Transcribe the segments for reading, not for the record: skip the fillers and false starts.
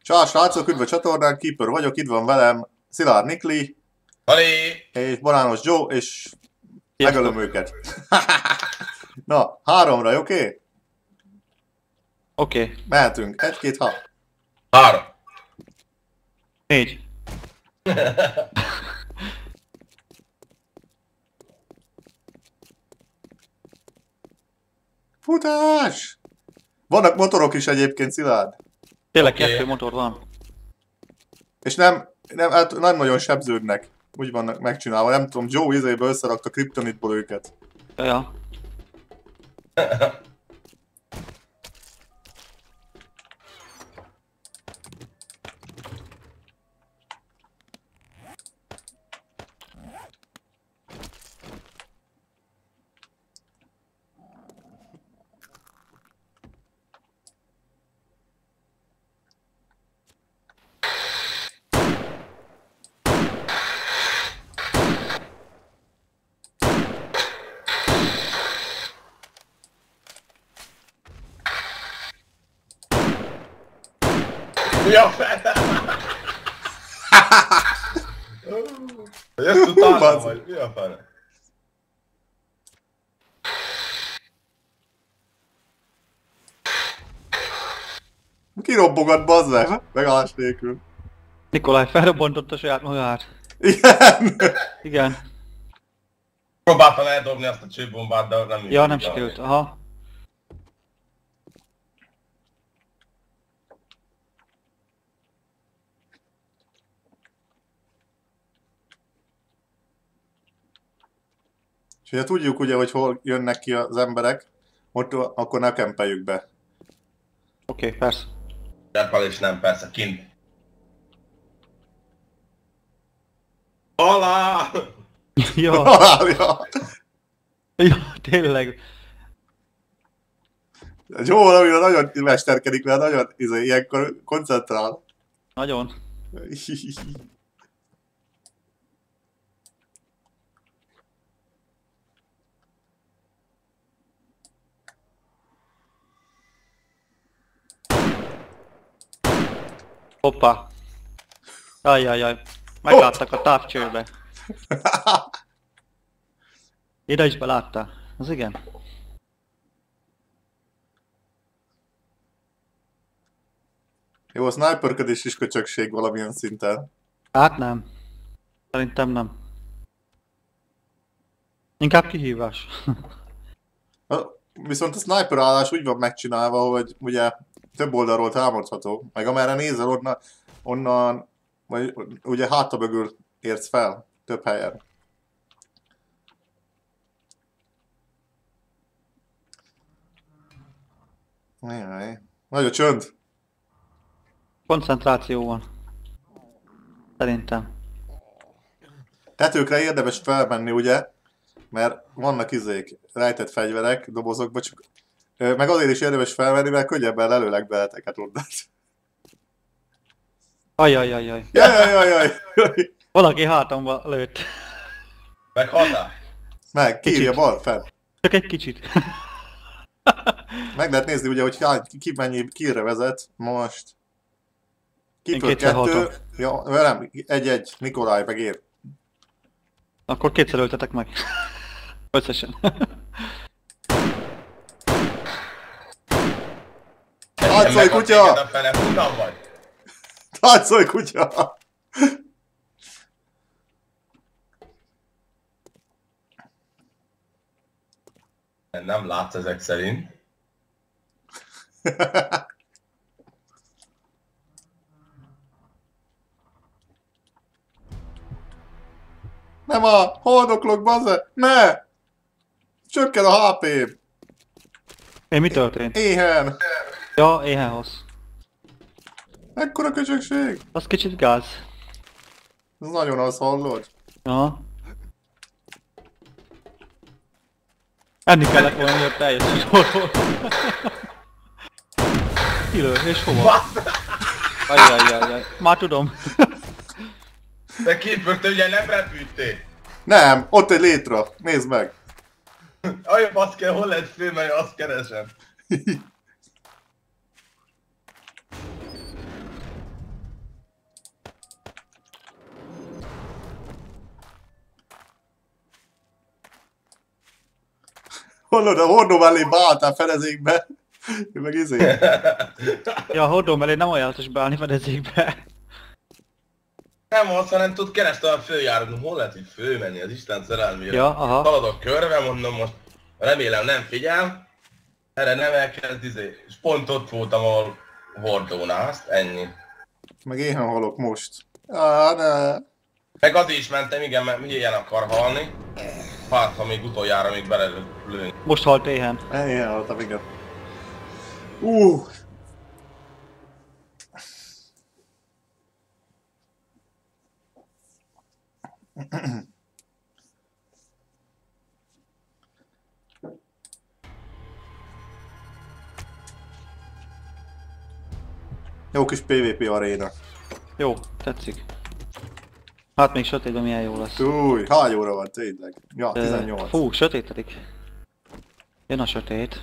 Csá, srácok, üdv a csatornán, Keeper vagyok, itt van velem Szilárd Nikli, Halé! és Barános Joe, és Sziasztok. megölöm őket. Na, 3-ra, oké? Oké. Mehetünk. 1, 2, 3. 3. 4. Futás! Vannak motorok is egyébként, Szilárd. Tényleg Oké. 2 motor van. És nem nagyon sebződnek. Úgy vannak megcsinálva. Nem tudom, Joe izéből összerakta kriptonitból őket. Ja. Mi a fele? Jössz utána Bazd. vagy? Mi a fele? Kirobbogat, bazd meg, megállás nélkül. Nikolaj felrobbantotta saját magát. Igen. Igen. Próbáltam eldobni azt a csőbombát, de nem Ja, nem működik. sikerült. Aha. És ugye tudjuk ugye, hogy hol jönnek ki az emberek, ott akkor ne kempeljük be. Oké, persze. Tempelés nem, persze, kint. Alá! Ja. Halálja! Ja, tényleg. Joe valamire nagyon mesterkedik, mert nagyon ilyenkor koncentrál. Nagyon. Hoppá. Ajjajjaj. Megláttak a távcsőbe. Ide is beláttál. Az igen. Jó, a sniperködés is köcsökség valamilyen szinten. Hát nem. Szerintem nem. Inkább kihívás. Viszont a sniper állás úgy van megcsinálva, hogy ugye több oldalról támadható. Meg amerre nézel, onnan vagy ugye háta mögül érsz fel több helyen. Jaj. Nagy a csönd. Koncentráció van. Szerintem. Tetőkre érdemes felmenni, ugye? Mert vannak rejtett fegyverek dobozokba, csak meg azért is érdemes felvenni, mert könnyebben lelőlek beleteket onnan. Ajjajjajjaj. Jaj. Valaki hátamba lőtt. Meghaltál? Meg, kírja bal fel. Csak egy kicsit. Meg lehet nézni ugye, hogy ki mennyi killre vezet most. Én Keeper kétszer 2, haltam. ja, velem 1-1, Nikolaj meg ér. Akkor kétszer öltetek meg. Összesen. Táncolj, kutya! A fele, honnan vagy? Táncolj, kutya! Nem látsz ezek szerint. Nem a haldoklok, bazze! Ne! Csökken a HP-m! Mi történt? Éhen! Ja, éhen hossz. Ekkora köcsökség! Az kicsit gáz. Ez nagyon az, hallod? Aha. Enni kellett volna, miatt teljes sorról. Kilő, és hova? Ajjajjajjaj. Már tudom. De Keeper, te ugye nem repültél? Nem, ott egy létra, nézd meg! Aj, baszke, hol lehet főmenni, azt keresem. Hallod, a hordó mellé beálltál fedezékbe. Én meg izé. Ja, a hordó mellé nem ajánlatos beállni fedezékbe. Nem az, hanem tud keresztül följárodni. Hol lehet itt fölmenni az Isten szerelmére? Ja, aha. Haladok körbe, mondom most. Remélem nem figyel. Erre nem elkezd izé. És pont ott voltam a hordónál, azt ennyi. Meg én halok most. Ne. Meg az is mentem, igen, mert ilyen akar halni. Hát, ha még utoljára még belelőni. Most halt éhen. Én haltam, igen. Jó kis PvP aréna. Jó, tetszik. Hát még sötétben milyen jó lesz. Új, hány óra van tényleg? Ja, 18. Fú, sötétedik. Jön a sötét.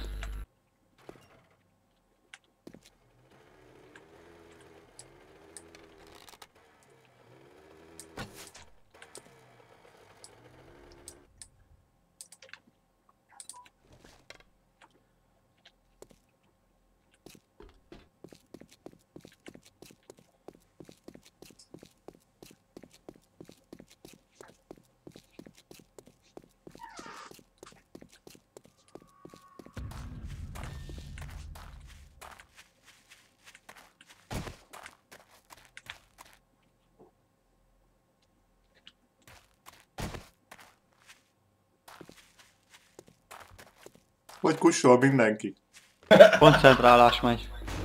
Hogy kussol mindenki. Koncentrálás megy.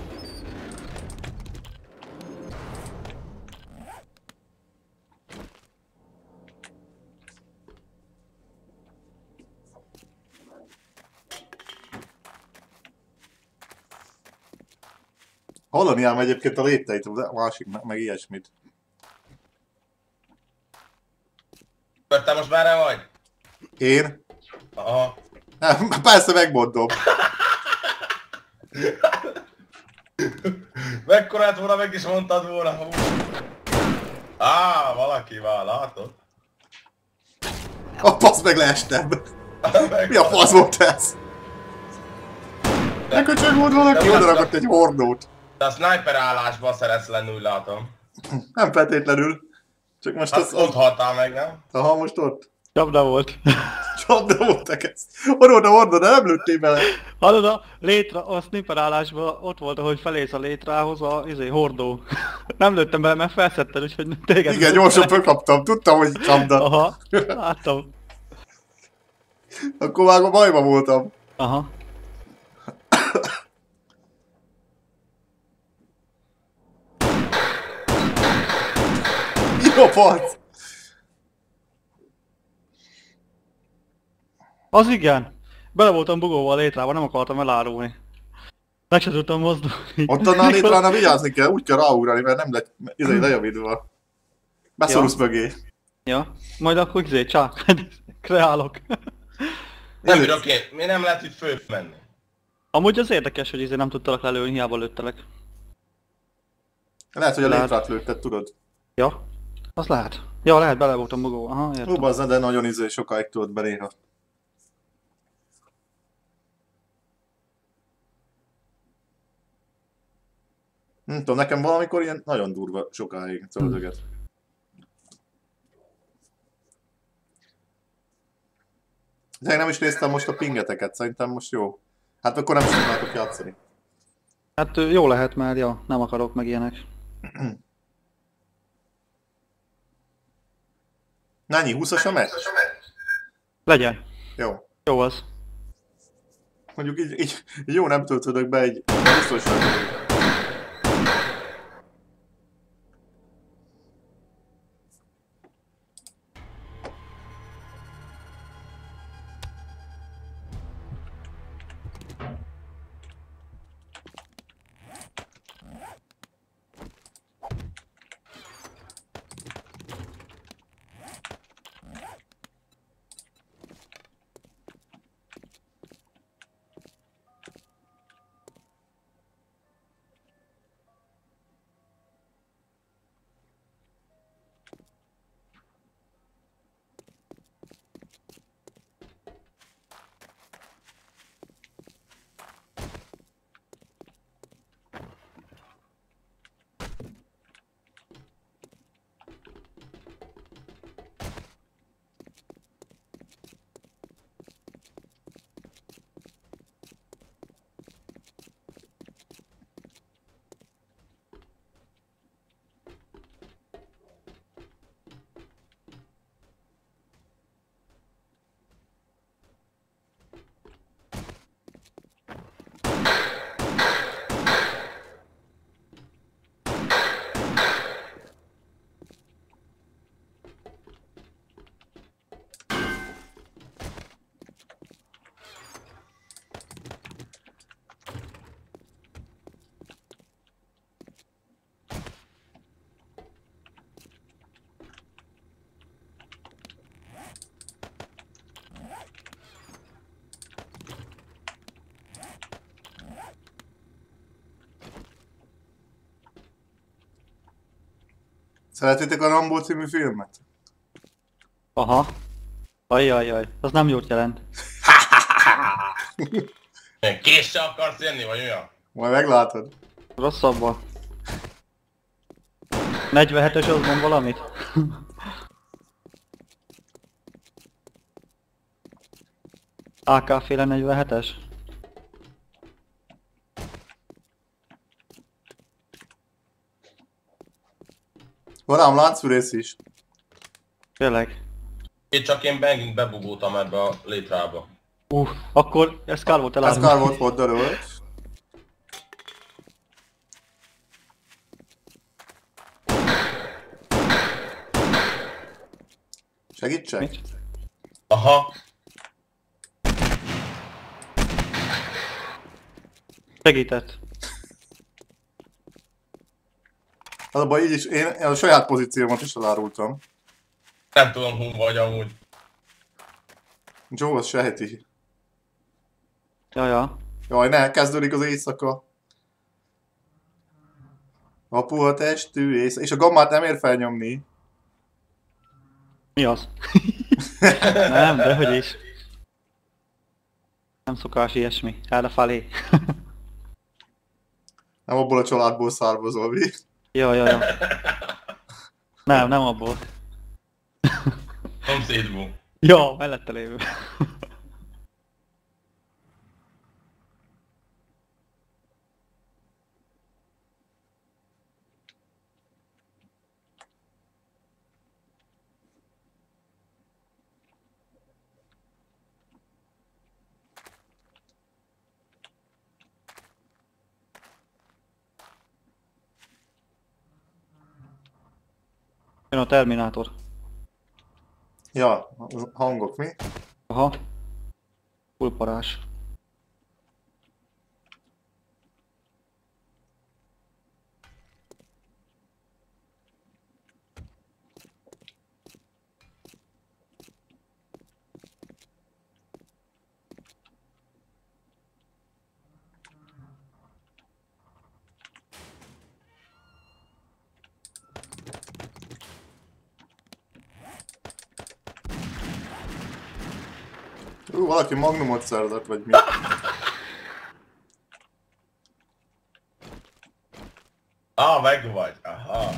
Hallani ám egyébként a lépteit, a másik meg ilyesmit. Te most már vagy? Én? Aha. Nem, persze megmondom. Mekkorát volna, meg is mondtad volna. Valaki már látod? A fasz meg leestem. Mi a fasz volt ez? Neköcsög volt valaki, oda rakott egy hordót. De a sniper állásban szeretsz lenni, úgy látom. Nem feltétlenül. Csak most Hát ott haltál meg, nem? Aha, most ott. Csapda volt. Csapda voltak ezt. Oda, hordó, de nem lőttél bele. Hallod a sniper állásban ott volt, ahogy felész a létrához a hordó. Nem lőttem bele, mert felszetted, úgyhogy téged... Igen, gyorsan fölkaptam. Tudtam, hogy csapda. Aha, láttam. Akkor már bajba voltam. Aha. Jó fasz. Az igen. Bele voltam bugolva a létrába, nem akartam elárulni. Meg se tudtam mozdulni. Ott annál létránál vigyázni kell, úgy kell ráugrani, mert nem lett lejavidva. Beszorulsz mögé. Ja, majd akkor csák, kreálok. Nem bírok én. Miért nem lehet itt fölmenni? Amúgy az érdekes, hogy nem tudtalak lelőni, hiába lőttelek. Lehet, hogy a Lehet. létrát lőtted, tudod. Ja, az lehet. Ja, lehet, bele voltam bugolva. Aha, értem. Ó, bazzad, de nagyon sokáig tudod beléha. Nem tudom, nekem valamikor ilyen nagyon durva sokáig zöldöget. De nem is néztem most a pingeteket, szerintem most jó. Hát akkor nem is tudnátok játszani. Hát jó lehet már, ja, nem akarok meg ilyenek. Nányi, 20-as a meccs? Legyen. Jó. Jó az. Mondjuk így jó nem töltődök be egy biztos nem. Szeretitek a Rambo című filmet? Aha. Ajjajjaj, az nem jót jelent. Késsel akarsz jönni, vagy olyan? Majd meglátod. Rosszabbal. 47-es az mond valamit? AK féle 47-es? Van ám láncfűrész is. Tényleg. Én megint bebugoltam ebbe a létrába. Akkor ez kár volt Ez elárulni. kár volt poddalról. Segítsek? Mit? Aha. Segített. Az a baj, így is én a saját pozíciómat is elárultam. Nem tudom, hol vagy amúgy. Joe az sejti. Jaja. Jaj, ne, kezdődik az éjszaka. A puha testű éjszaka. És a gammát nem ér felnyomni. Mi az? Nem, dehogy is. Nem szokás ilyesmi. Errefelé. Nem abból a családból származol, mi? Jaj. Nem abból. Szomszédból. Ja, mellette lévő. Jön a Terminátor. Ja, a hangok mi? Aha. Fullparás. Valaki magnumot szerzett, vagy mi? Meg vagy. Aha.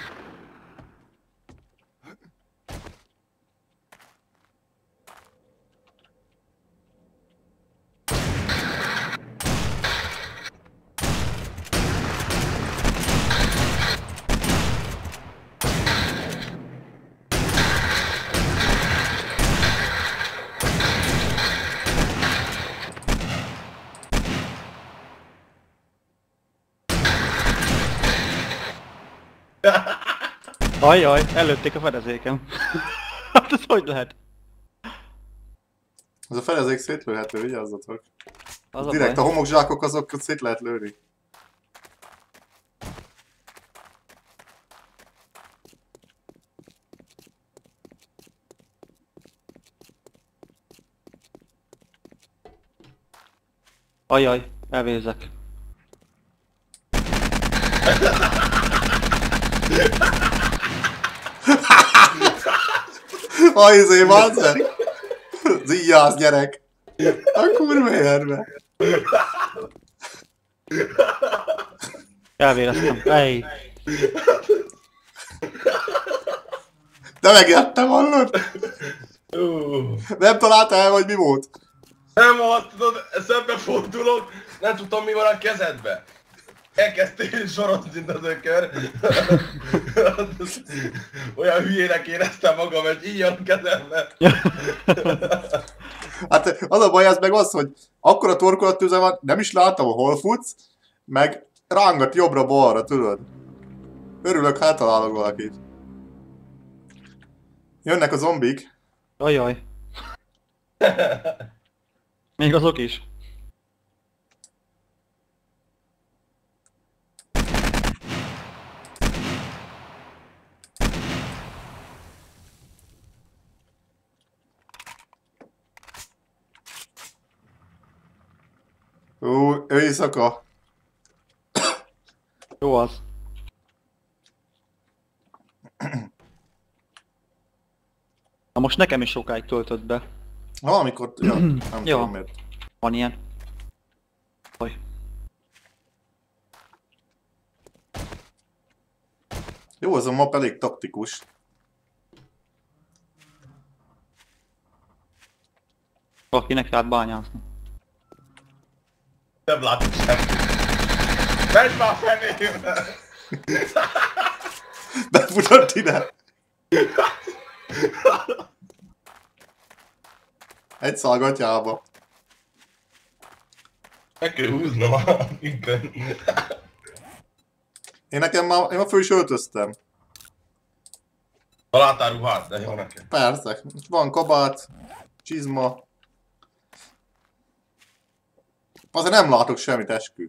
Ajjaj, előtték a fedezékem. Hát ez hogy lehet? Az a felezék szétlőhető, vigyázzatok. Az a Direkt a baj. homokzsákok azok szét lehet lőni. Ajjaj, elvérzek. A izé, bazzer! Zíjász, gyerek! A kurva érve! Elvéreztem. Ej. De megjettem, hallod? Nem találtál el, hogy mi volt? Nem, azt tudod, szembefordulok, nem tudom mi van a kezedbe. Elkezdtél sorozni, mint az ökör. Olyan hülyének éreztem magam, hogy így a kezembe. Hát az a baj, ez meg az, hogy akkora torkolattűze van, nem is láttam, hol futsz, meg rángat jobbra-balra, tudod? Örülök, hát találok valakit. Jönnek a zombik. Ajjaj. Még azok is. Éjszaka. Jó az. most nekem is sokáig töltött be. Valamikor, ja, nem Jó. tudom miért. Van ilyen. Oj. Jó, ez a map elég taktikus. Valakinek lehet bányászni. Nem látok semmit. Menj már fenébe! Befutott ide! Egy szalgatjába. Meg kell húznom a minden. Én már föl is öltöztem. Találtál ruhát, de jó nekem. Persze. Van kabát, csizma. Azért nem látok semmit, eskü.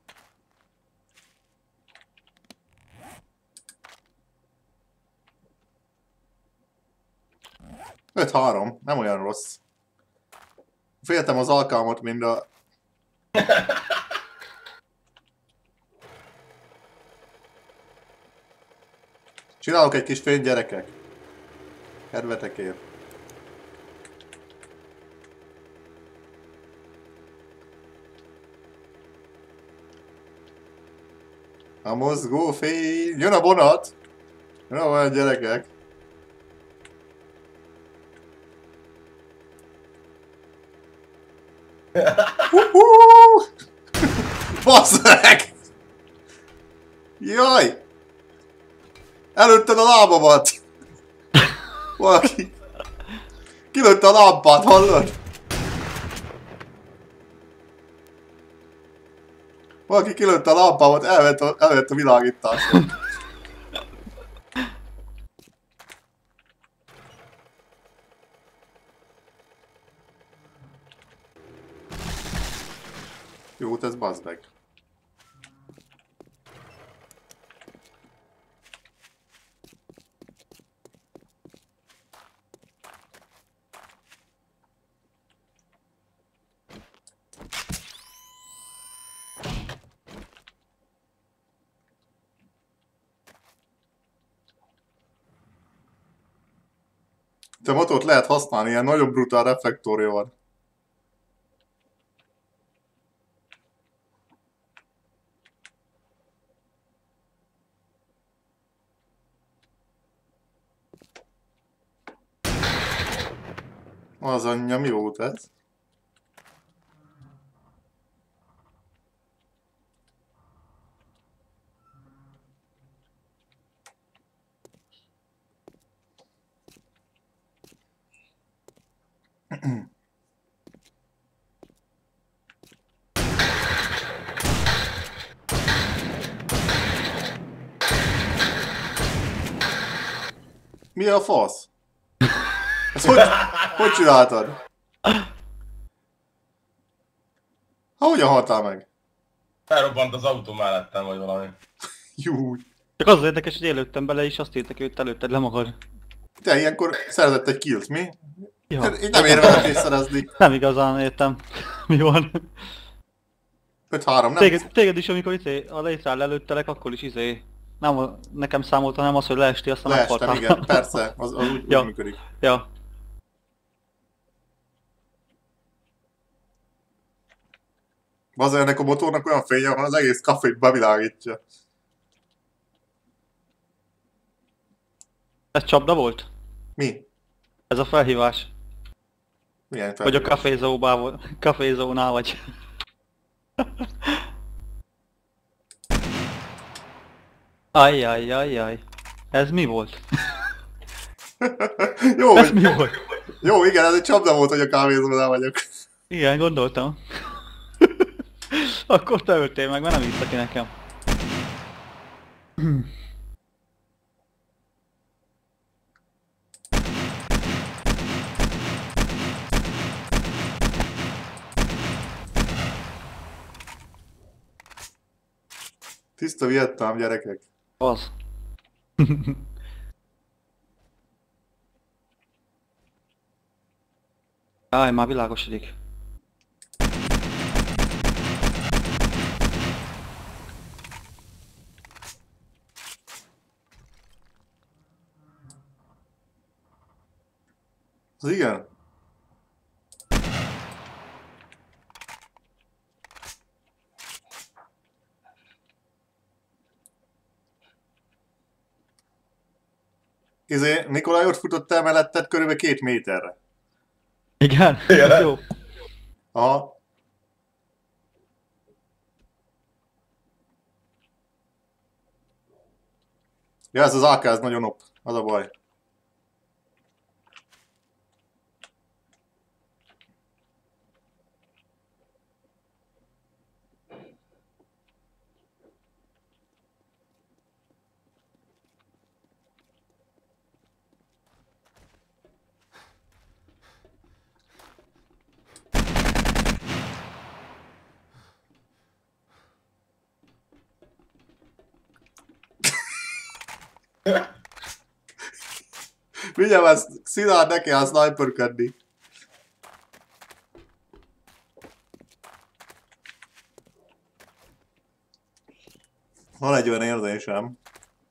Öt 3, nem olyan rossz. Féltem az alkalmat, mint a... Csinálok egy kis fény, gyerekek. Kedvetekért. A mozgó fény. Jön a vonat. Jön a vonat, gyerekek. Bassz meg! Jaj! Előtted a lábamat! Valaki... Kilőtte a lámpát, hallod? Valaki kilőtte a lámpámat, elvett a világítást. Jó, ez bazd meg. Te motót lehet használni, ilyen nagyon brutál reflektorja van. Az anyja, mi volt ez? Mi a fasz? Ezt hogy csináltad? Hogyan haltál meg? Felrobbant az autó mellettem, vagy valami. Jó. Csak az érdekes, hogy előttem bele, és azt írtak, hogy te előtted le magad. Te ilyenkor szerzett egy killt, mi? Ja. Én nem ér vele szerezni. Nem igazán értem, mi van. 5-3, nem? Téged is, amikor a létrál előttelek, akkor is nem nekem számolt, hanem az, hogy leesti, aztán Leestem, meghaltál. igen, persze, az úgy Ja. működik. Ja. Azért ennek a motornak olyan fénye van, az egész kafét bevilágítja. Ez csapda volt? Mi? Ez a felhívás? Milyen Vagy a felhívás? kafézónál vagy? Ajjajjajjaj. Ez mi volt? Jó, Ez mi volt? jó, igen, ez egy csapda volt, hogy a kávézónál vagyok. Igen, gondoltam. Akkor te öltél meg, mert nem írta ki nekem. Tiszta Vietnám, gyerekek. Az. Áj, már világosodik. Az igen. Nikolaj ott futott el melletted körülbelül 2 méterre. Igen, Igen. ez jó. Aha. Ja, ez az AK, ez nagyon op. Az a baj. Vigyem, ezt Szilárd neki a sniperkedni. Van egy olyan érzésem.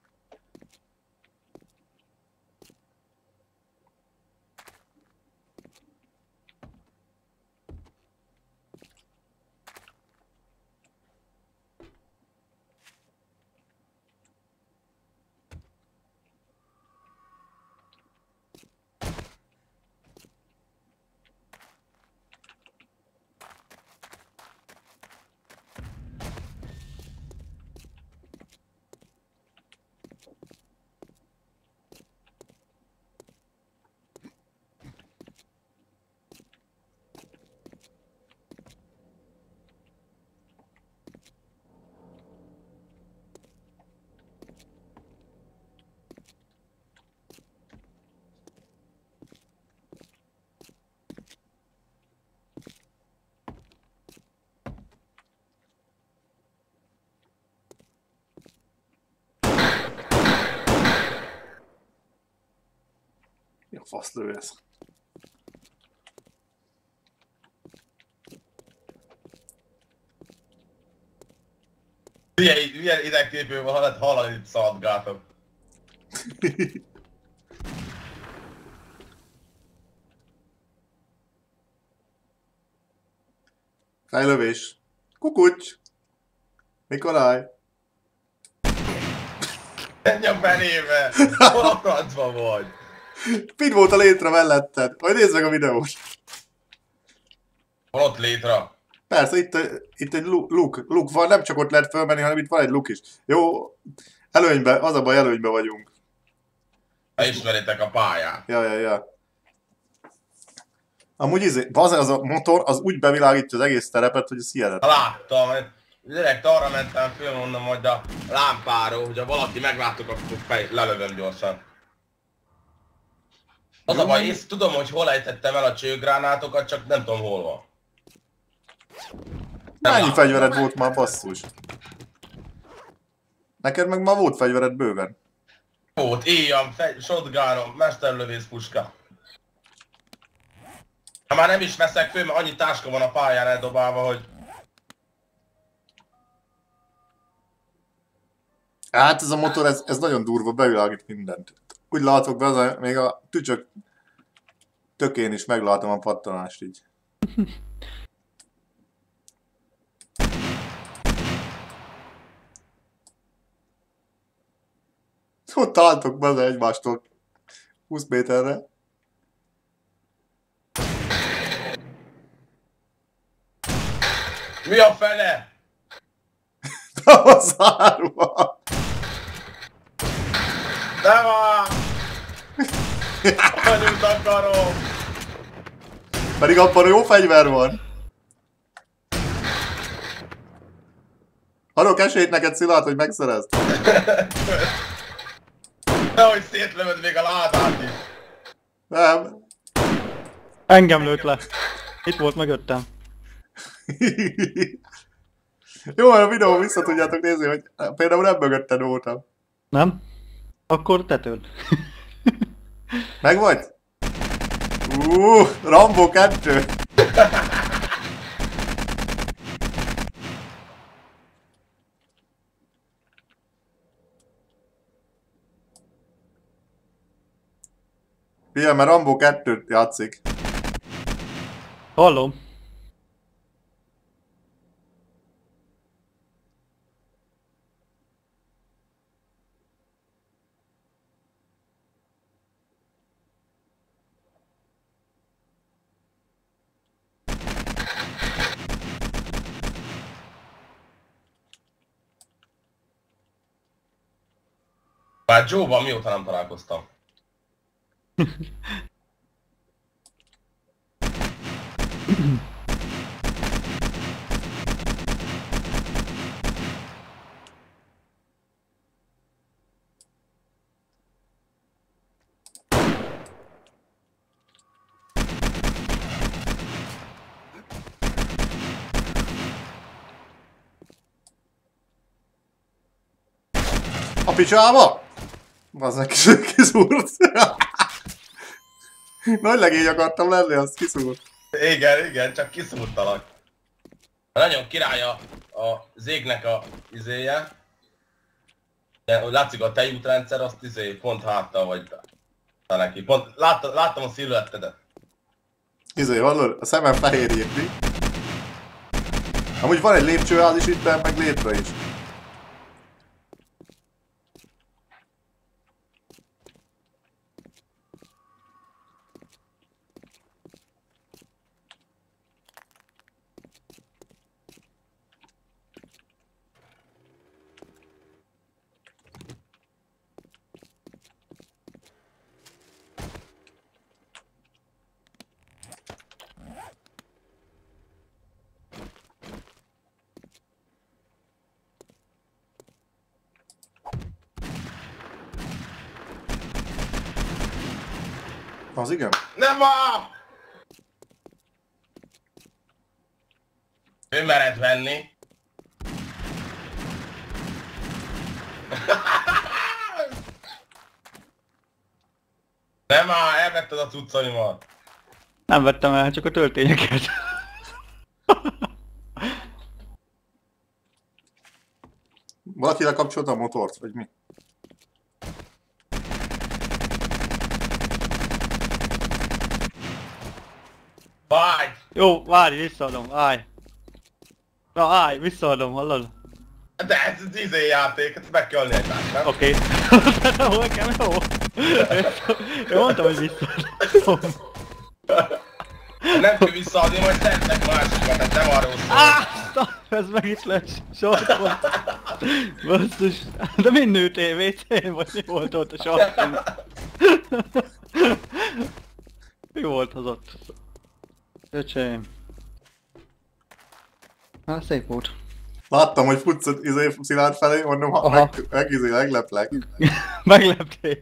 Mi a fasz lő ez? Milyen idegképű van, hát hallani itt szaladgátok. Fejlövés. Kukucs! Nikolaj! Menj a fenébe! Hol a francba vagy? Mind volt a létre melletted. Majd nézd meg a videót. Hol ott létre? Persze, itt egy luk van, nem csak ott lehet fölmenni, hanem itt van egy luk is. Jó, előnybe, az a baj, előnybe vagyunk. Ha ismeritek a pályát. Ja. Amúgy az a motor, az úgy bevilágítja az egész terepet, hogy ez hihetetlen. Láttam, direkt arra mentem föl, mondom, hogy a lámpáról, hogyha valaki meglátok, akkor lelövöm gyorsan. Az a baj, én tudom, hogy hol ejtettem el a csőgránátokat, csak nem tudom hol van. Mennyi fegyvered volt már, basszus? Neked meg már volt fegyvered bőven. Volt, éjjel, shotgunom, mesterlövész puska. Ha már nem is veszek föl, mert annyi táska van a pályán eldobálva, hogy... Hát ez a motor, ez nagyon durva, bevilágít mindent. Úgy látok be, még a tücsök tökén is meglátom a pattanást így. Ott álltok be egymástól 20 méterre. Mi a fele? A szárva! De van! Annyit akarom! Pedig abban jó fegyver van. Adok esélyt neked, Szilárd, hogy megszerezd. Nehogy szétlövöd még a ládát is! Nem. Engem lőtt le. Itt volt mögöttem. Jó, a videó vissza tudjátok nézni, hogy például nem mögötted voltam. Nem? Akkor tetőd. Meg vagy? Rambo 2! Figyelj, mert Rambo 2 játszik. Hallom. Már Joe-ban mióta nem találkoztam. A picsába? Bazzeg, kiszúrt. Nagy legény akartam lenni, az kiszúrt. Igen, csak kiszúrtalak. Nagyon király a zégnek a izéje. De, hogy látszik a tejútrendszer, azt pont háttal vagy neki. Pont láttam a sziluettedet. Hallod? A szemem fehérjét mi? Amúgy van egy lépcsőház is itt, meg létre is. Az igen? Nem van! Ő mered venni. Nem áll, elvetted a cuccaimat. Nem vettem el, csak a töltényeket. Valaki lekapcsolta a motort, vagy mi? Vágy! Jó, várj, visszaadom, állj. Na állj, visszaadom, hallod? De ez az izé játék, ezt meg kell ölni egymást, nem? Oké. Hol kell, jó? Én mondtam, hogy visszaadom. Nem kell visszaadni, majd szednek másikat, tehát nem arról szól. Ez meg itt lesz sarkon. Basszus. De mind nőtél WC-n, vagy mi volt ott a sarkon? Mi volt az ott? Öcsém. Hát szép volt. Láttam, hogy futsz Szilárd felé, mondom, ha megleplek. Megleptél.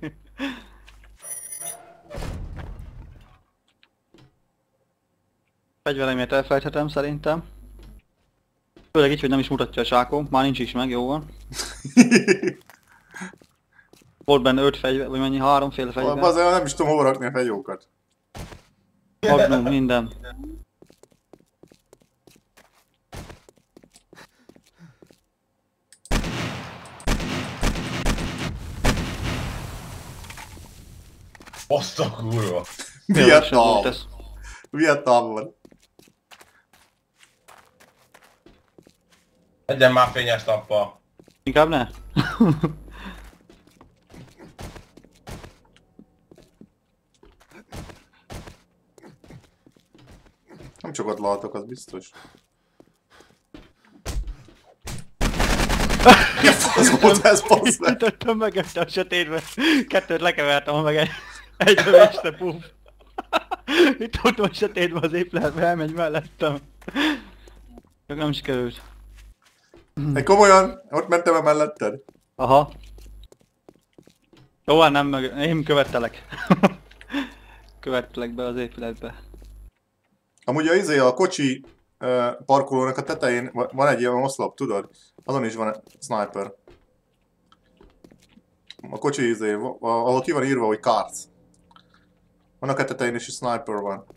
Fegyvereimet elfelejthetem szerintem. Főleg így, hogy nem is mutatja a sákom, már nincs is meg, jó van. Volt benne 5 fegyver, vagy mennyi, 3 féle fegyver. Azért nem is tudom hova rakni a fegyókat. Magnum, minden. Azt a kurva. Vietnam. Vietnamban. Legyen már fényes nappal. Inkább ne? Nem csak ott látok, az biztos. Ez volt ez, bassz meg! Ütöttem meg este a sötétbe. Kettőt lekevertem meg egy lövésre, puf. Itt ott van sötétben az épületbe, elmegy mellettem. Csak nem sikerült. Egy komolyan, ott mentem melletted? Aha. Jó, nem meg... Én követtelek. Követtelek be az épületbe. Amúgy a kocsi parkolónak a tetején van egy ilyen oszlop, tudod? Azon is van sniper. A kocsi ahol ki van írva, hogy cards. Annak a tetején is sniper van.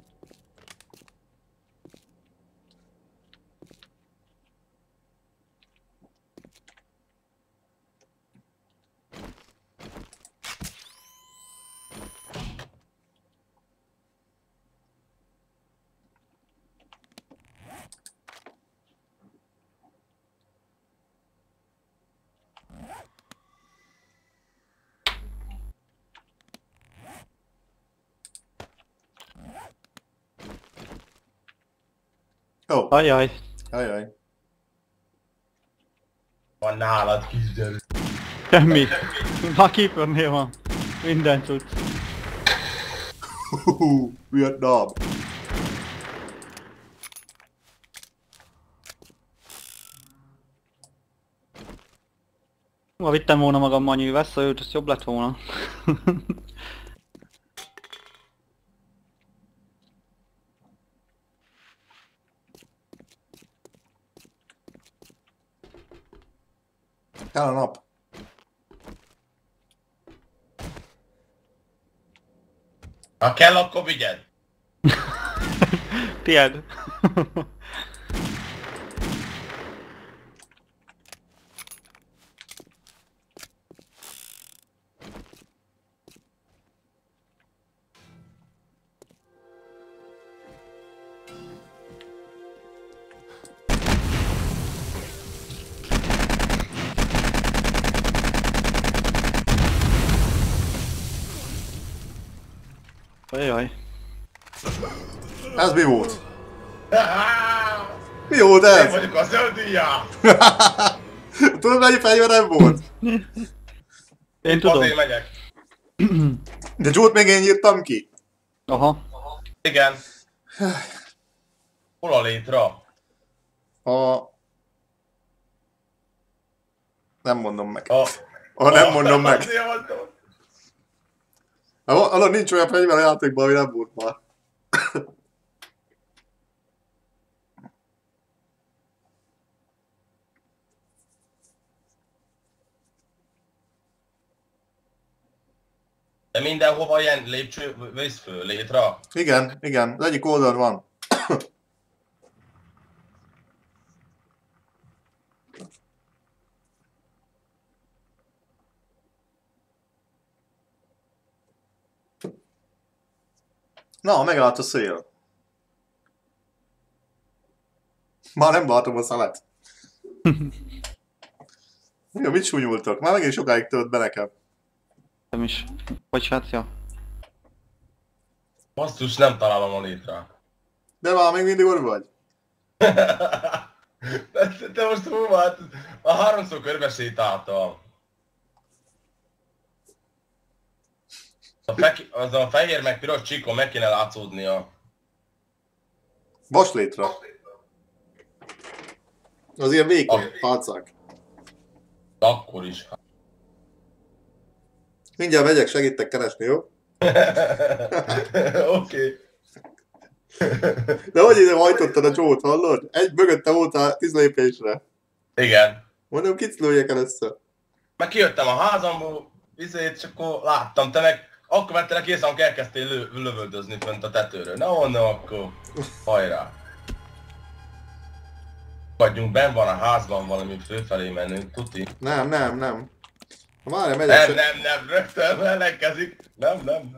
Ó, Ajaj. ajaj. Van nálad, kisgyerű. Semmi. Ma Keepernél van. Minden cucc. Vietnám. Ma vittem volna magammal nyűveszőt, az jobb lett volna. Kell a nap. Ha kell, akkor vigyed. Tied. Ajaj. Ez mi volt? Mi volt Én ez? vagyok a zöldíjá! Tudod mennyi fegyverem volt? Én tudom. Azért megyek. De Joe-t még én írtam ki. Aha. Igen. Hol a létra? Nem mondom meg. Nem A... mondom meg. Azért mondom. Alatt nincs olyan fegyver a játékban, ami nem volt már. De mindenhova ilyen lépcső vész föl, létra? Igen, igen. Az egyik oldal van. Na, megállt a szél. Már nem látom a szelet. Jó, mit súnyultok? Már megint sokáig tölt be nekem. Nem is. Vagy hát, ja. Basszus, nem találom a létra. De már még mindig ott vagy. Te most hú, hát a háromszor körbe sétáltam. Az a fehér meg piros csíkon meg kéne látszódnia. Vaslétre. Az ilyen vékony pálcák. Akkor is. Mindjárt megyek, segítek keresni, jó? Oké. De hogy ide hajtottad a Joe-t, hallod? Egy mögötte voltál 10 lépésre. Igen. Mondom, kit lőjek először. Meg kijöttem a házamból, és akkor láttam, te meg akkor vettelek észre, amikor elkezdtél lövöldözni fönt a tetőről. Na onnan akkor, hajrá. Vagyunk, benn van a házban valami főfelé menünk, tuti. Nem. Várj, megyek. Nem, rögtön ellenkezik. Nem.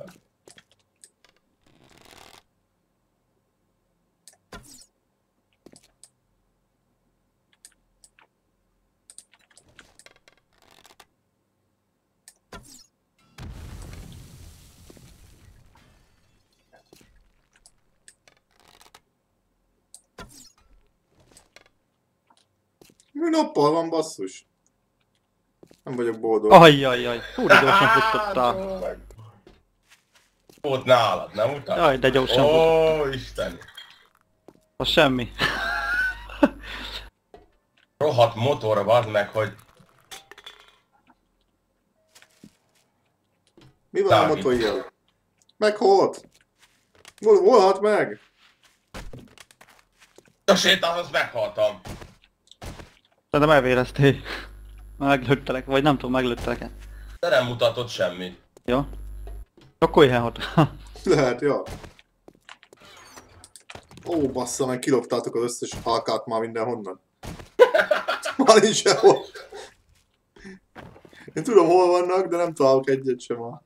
Nappal van, basszus. Nem vagyok boldog. Ajjajjaj. Hú, de gyorsan futottál. Volt nálad, nem utána? Jaj, de gyorsan futott. Ó, Isten. Az semmi. Rohadt motorra vard meg, hogy... Mi van a Dávid. motorjel? Meghalt? Hol halt meg? A sétálhoz meghaltam. Szerintem elvéreztél. Meglőttelek, vagy nem tudom, meglőttelek-e. De nem mutatott semmit. Jó. Akkor ilyen hat. Lehet, ja. Ó, bassza, meg kiloptátok az összes halkát már mindenhonnan. Már nincs sehol. Én tudom, hol vannak, de nem találok egyet sem már.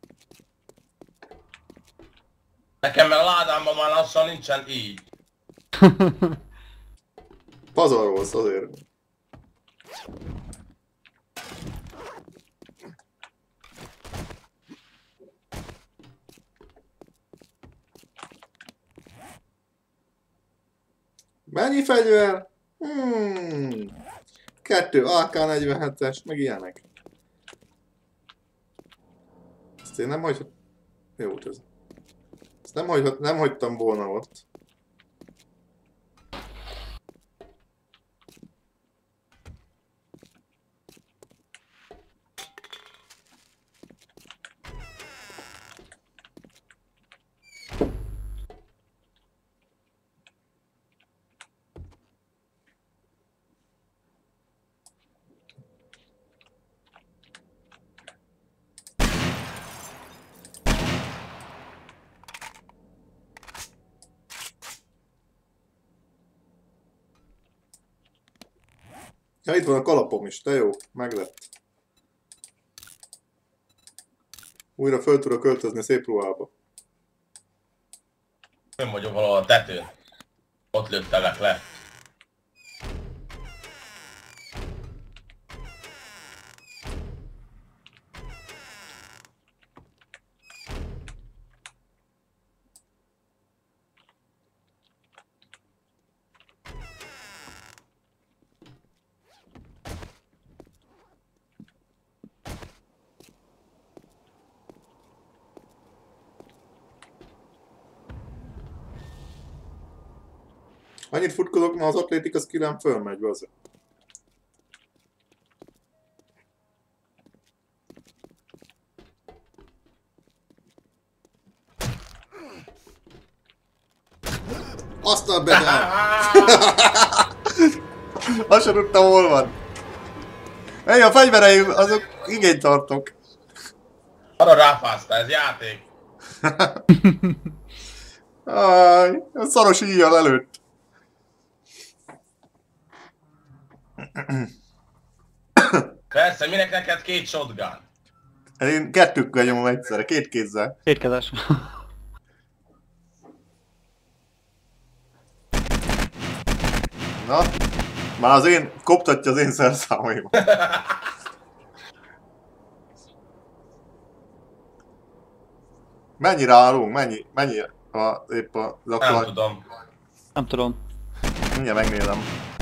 Nekem meg a ládámban már lassan nincsen így. Pazarolsz azért. Mennyi fegyver? 2 AK-47-es, meg ilyenek. Ezt én nem hagyhatom. Jó volt ez. Ezt nem hagytam volna ott. Ja, itt van a kalapom is, de jó, meglett. Újra föl tudok költözni szép ruhába. Én vagyok valahol a tetőn. Ott lőttelek le. Annyit futkodok, ma az atlétika skillem fölmegy, bazd. Azt a bedel! Azt sem tudtam, hol van. Ej, a fegyvereim, azok igényt tartok. Arra ráfáztál, ez játék. Áj, a szaros íjjal előtt. Persze, minek neked 2 shotgun? Én 2-kkel nyomom egyszerre, 2 kézzel. Kétkezes. Na, már az én, koptatja az én szerszámaimat. Mennyire állunk? Mennyi épp az Nem aktuális? tudom. Nem tudom. Mindjárt megnézem.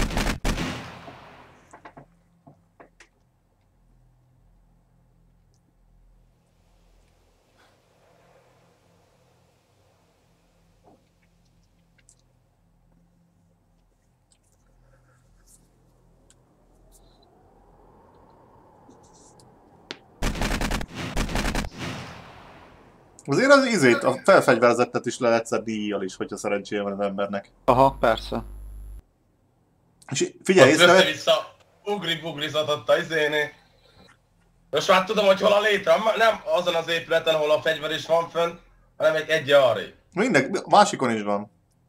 Azért az izét, a felfegyverzettet is le lehet szedni díjjal is, hogyha szerencséje van az embernek. Aha, persze. És figyelj, Ott észrevett... össze-vissza ugri-bugrizatott a izéné. Most már tudom, hogy hol a létre. Nem azon az épületen, ahol a fegyver is van fönn, hanem egy arrébb. Minden, másikon is van.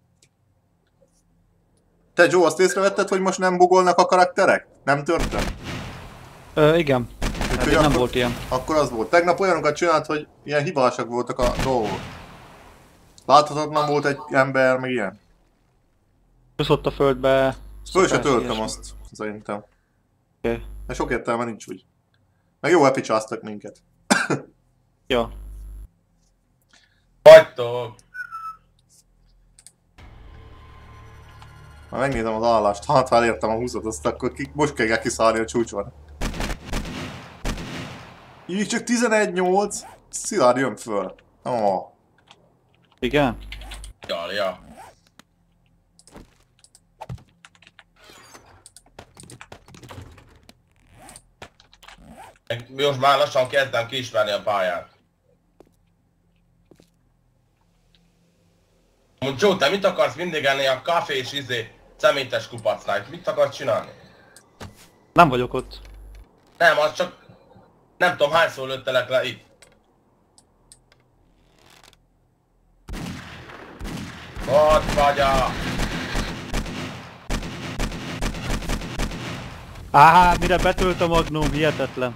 Te Joe, azt észrevetted, hogy most nem bugolnak a karakterek? Nem történt? Igen. Hát nem akkor, volt ilyen. Akkor az volt. Tegnap olyanokat csinált, hogy ilyen hibásak voltak a dolgok. Láthatatlan volt egy ember, meg ilyen. Csúszott a földbe. Föl se szokás, töltöm ilyesmi. azt, szerintem. Oké. Mert sok értelme nincs úgy. Meg jó epicsáztak minket. Jó. Hagytok! Ha megnézem az állást, hát ha elértem a 20-at, azt akkor most kell kiszállni a csúcson. Így csak 11-8, Szilárd jön föl. Oh. Igen? Ja. Most már lassan kezdem kiismerni a pályát. Joe, te mit akarsz mindig enni a kafé és szemétes kupacnál? Mit akarsz csinálni? Nem vagyok ott. Nem, az csak... Nem tudom hányszor lőttelek le itt. Ott vagy a... Mire betölt a magnum, hihetetlen.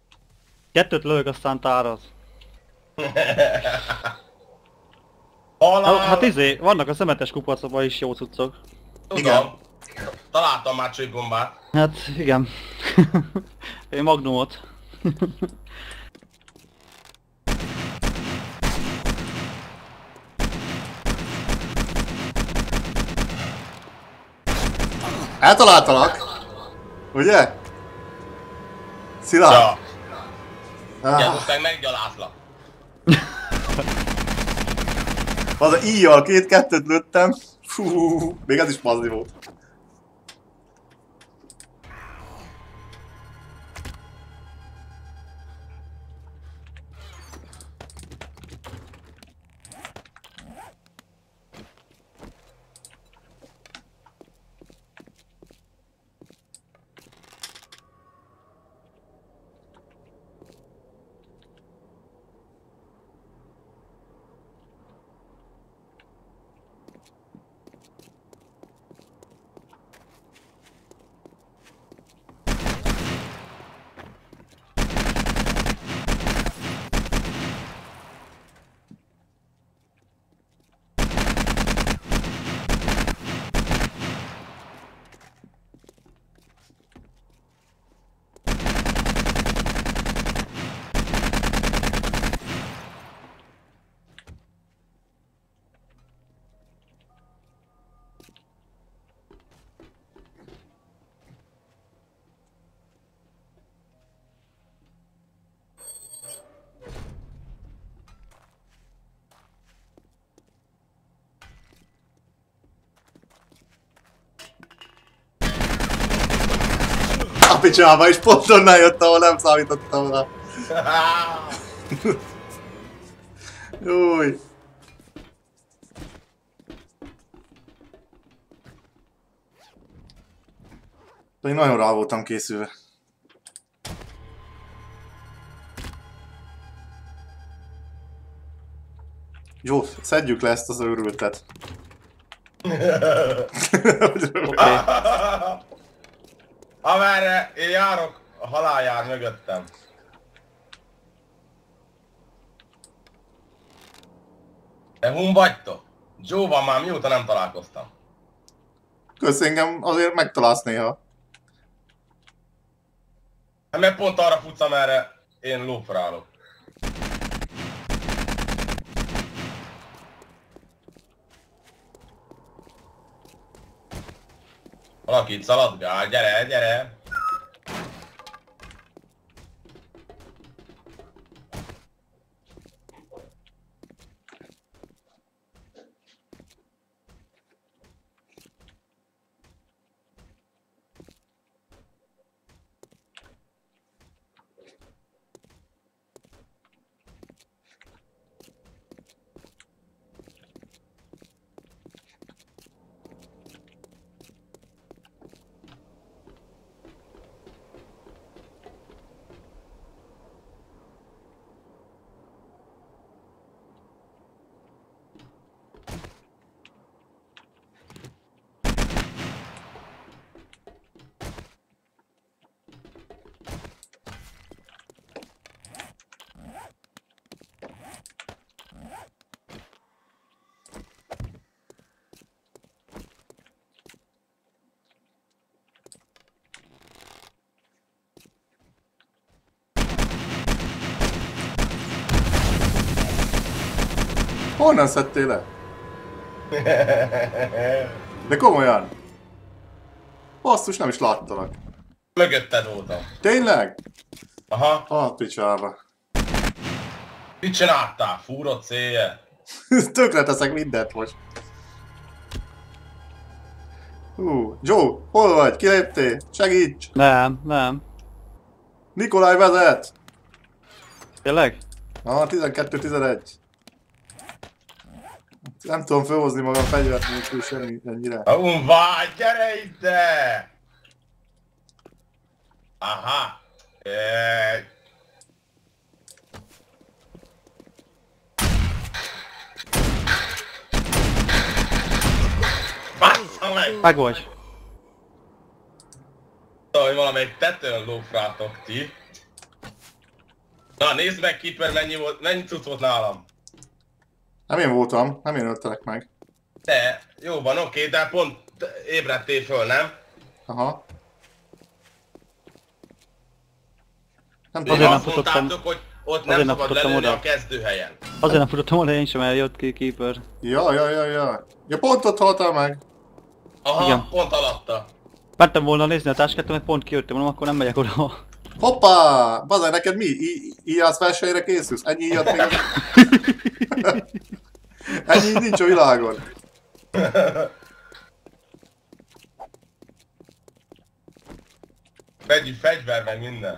2 lövök, aztán táraz. halál! Hát vannak a szemetes kupacokban is jó cuccok. Tudom. Találtam már csőbombát. Hát igen. Én magnumot. Eltaláltalak! Ugye? Szilárd! Ja. Igen, Ah, most meg meggyalázlak. az a íjjal 2-2-t lőttem. Fú, még ez is mazdi volt. A picsába is pont onnan jött, ahol nem számítottam rá. Júj. De én nagyon rá voltam készülve. Jó, szedjük le ezt az őrültet. Oké. Amerre én járok, a halál jár mögöttem. De hun vagytok? Joe van már mióta nem találkoztam. Kösz, engem azért megtalálsz néha. Hát mert pont arra futsz, amerre én lófrálok. Valaki itt szaladgál, gyere, gyere! Honnan szedtél le? De komolyan? Basszus, nem is láttalak. Mögötted voltam. Tényleg? Aha. A picsába. Mit csináltál? Fúrott széje? Tökre teszek mindent most. Joe, hol vagy? Kiléptél? Segíts! Nem. Nikolaj vezet! Tényleg? 12-11. Nem tudom felhozni magam fegyvert nélkül semmi ennyire. Vagy, gyere ide! Aha. Bassza meg! Meg vagy. Szóval, hogy valamelyik tetőn lófrátok ti. Na nézd meg, Keeper, mennyi cucc volt nálam. Nem én voltam, nem én öltelek meg. Te, jó van, oké, de pont ébredtél föl, nem? Aha. Nem Azért tudom. nem azt futottam- mondtátok, hogy ott azért nem nem szabad futottam lelőni oda. a kezdőhelyen. Azért nem futottam oda én sem, mert jött ki Keeper. Ja. Ja, pont ott haltál meg. Aha, Igen. pont alatta. Mertem volna nézni a táskát, mert pont kijöttem, mondom, akkor nem megyek oda. Hoppá! Bazaj, neked mi? Íjász versenyre készülsz? Ennyi íjat még... Ennyi íj nincs a világon. Fegyver meg minden.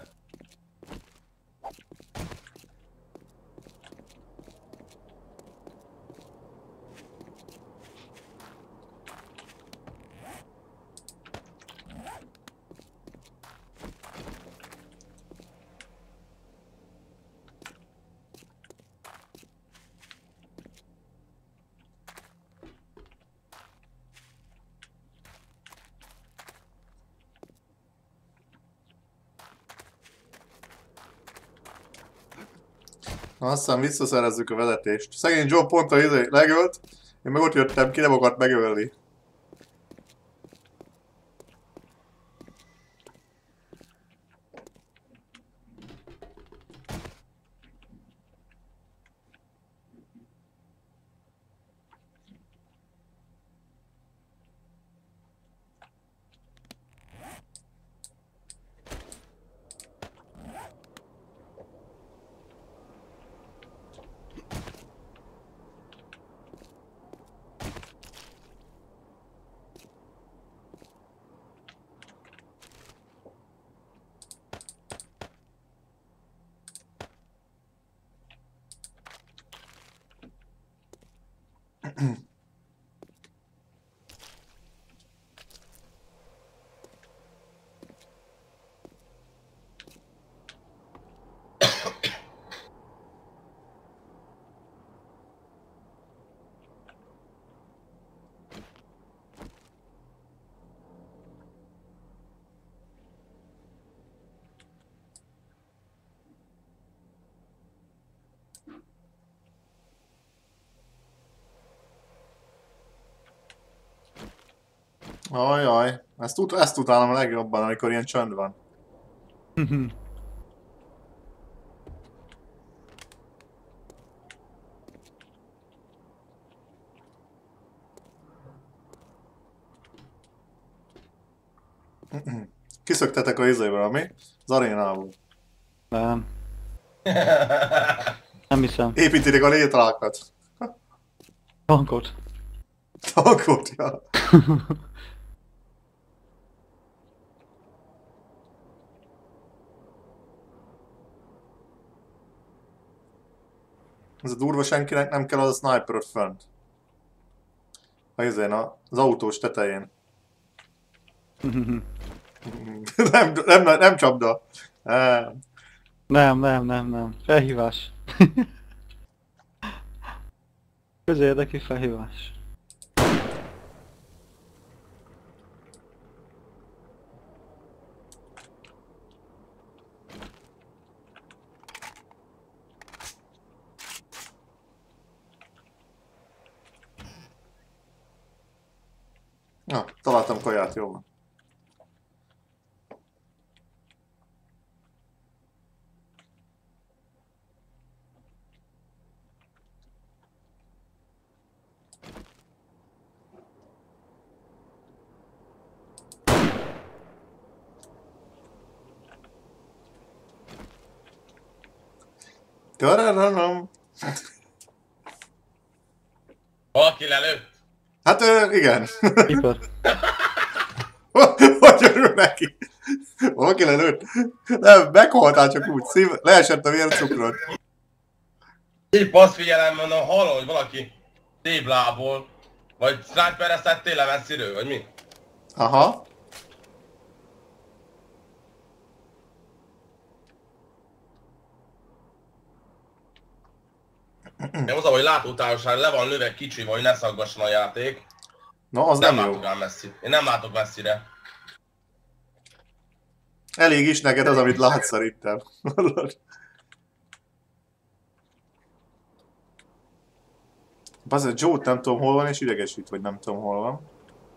Na, aztán visszaszerezzük a vezetést. Szegény Joe pont a legölt, én meg ott jöttem ki, nem akart megölni. Ajaj, ezt utálom a legjobban, amikor ilyen csönd van. Kiszöktetek a izéből, mi? Az arénából. Nem. Nem hiszem. Építitek a létrákat. Tankot. Tankot, ja. Ez a durva, senkinek nem kell az a sniper ott fönt. Az autós tetején. nem csapda. Nem. Felhívás. Közérdekű felhívás. Na, találtam kaját, jó van. Tarararam. Valaki lelőtt? Hát igen. Keeper. Hogy örül neki? Valaki lelőtt? Nem, meghaltál csak úgy, leesett a vércukrod. Épp azt figyelem, mondom, hallom, hogy valaki téblából, vagy sniperre szedtél le messziről, vagy mi? Aha. Én az, hogy látótávolság le van lőve kicsi, vagy ne szaggasson a játék. Na, az Nem nem jó. látok el messzi. Én nem látok messzire. Elég is neked az, amit látsz szerintem. Bazd, Joe-t nem tudom hol van, és idegesít, vagy nem tudom hol van.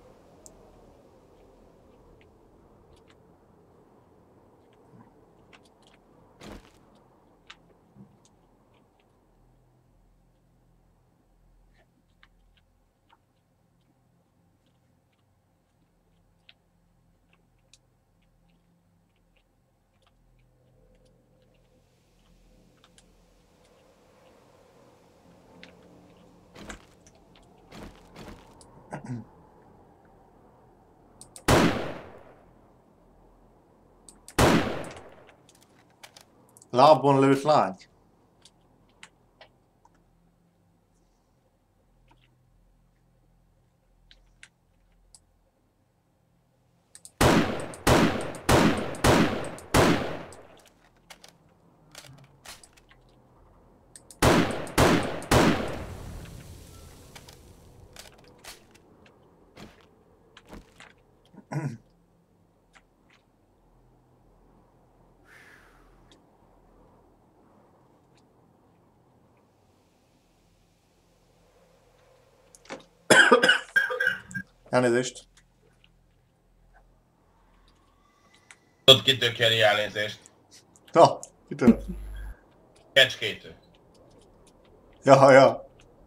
Lábon lőtt lány. Elnézést. Tudod, kitől kéri elnézést? Na, kitől? Kecskétől. Ja, ja.